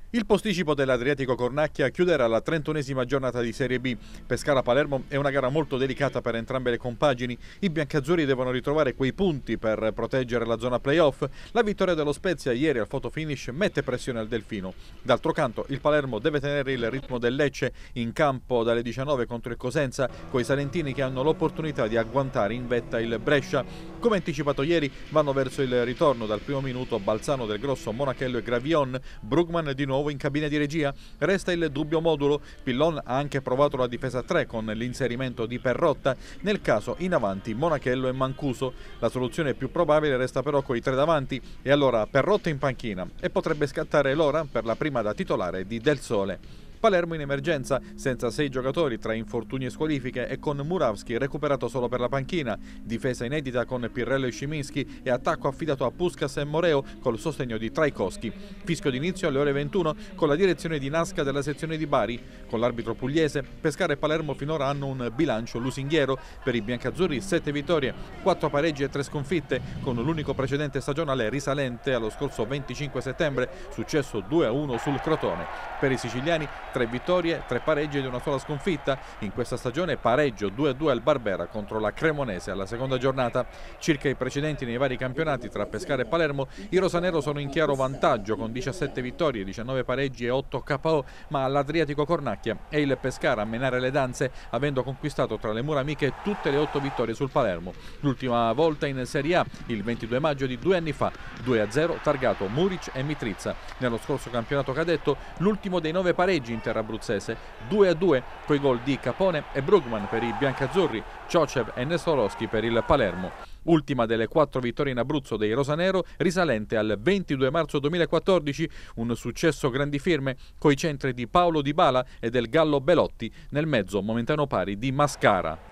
Il posticipo dell'Adriatico Cornacchia chiuderà la 31esima giornata di Serie B. Pescara-Palermo è una gara molto delicata per entrambe le compagini. I biancazzurri devono ritrovare quei punti per proteggere la zona playoff. La vittoria dello Spezia ieri al photo finish mette pressione al Delfino. D'altro canto il Palermo deve tenere il ritmo del Lecce in campo dalle 19 contro il Cosenza, coi salentini che hanno l'opportunità di agguantare in vetta il Brescia. Come anticipato ieri vanno verso il ritorno dal primo minuto Balzano, Del Grosso, Monachello e Gravion. Brugman di nuovo in cabina di regia. Resta il dubbio modulo. Pillon ha anche provato la difesa 3 con l'inserimento di Perrotta, nel caso in avanti Monachello e Mancuso. La soluzione più probabile resta però coi tre davanti e allora Perrotta in panchina e potrebbe scattare l'ora per la prima da titolare di Del Sole. Palermo in emergenza, senza 6 giocatori tra infortuni e squalifiche e con Murawski recuperato solo per la panchina, difesa inedita con Pirrello e Szymiński e attacco affidato a Puskas e Moreo col sostegno di Trajkowski. Fischio d'inizio alle ore 21 con la direzione di Nasca della sezione di Bari. Con l'arbitro pugliese, Pescara e Palermo finora hanno un bilancio lusinghiero. Per i biancazzurri 7 vittorie, 4 pareggi e 3 sconfitte, con l'unico precedente stagionale risalente allo scorso 25 settembre, successo 2-1 sul Crotone. Per i siciliani 3 vittorie, 3 pareggi ed una sola sconfitta. In questa stagione pareggio 2-2 al Barbera contro la Cremonese alla seconda giornata. Circa i precedenti nei vari campionati tra Pescara e Palermo, i rosanero sono in chiaro vantaggio con 17 vittorie, 19 pareggi e 8 KO, ma all'Adriatico Cornacchia è il Pescara a menare le danze, avendo conquistato tra le mura amiche tutte le 8 vittorie sul Palermo. L'ultima volta in Serie A, il 22 maggio di 2 anni fa, 2-0 targato Muric e Mitrizza. Nello scorso campionato cadetto, l'ultimo dei 9 pareggi in terra abruzzese, 2-2 coi gol di Capone e Brugman per i biancazzurri, Ciocev e Nestorowski per il Palermo. Ultima delle 4 vittorie in Abruzzo dei rosanero, risalente al 22 marzo 2014, un successo grandi firme coi centri di Paolo Dybala e del Gallo Belotti, nel mezzo momentaneo pari di Mascara.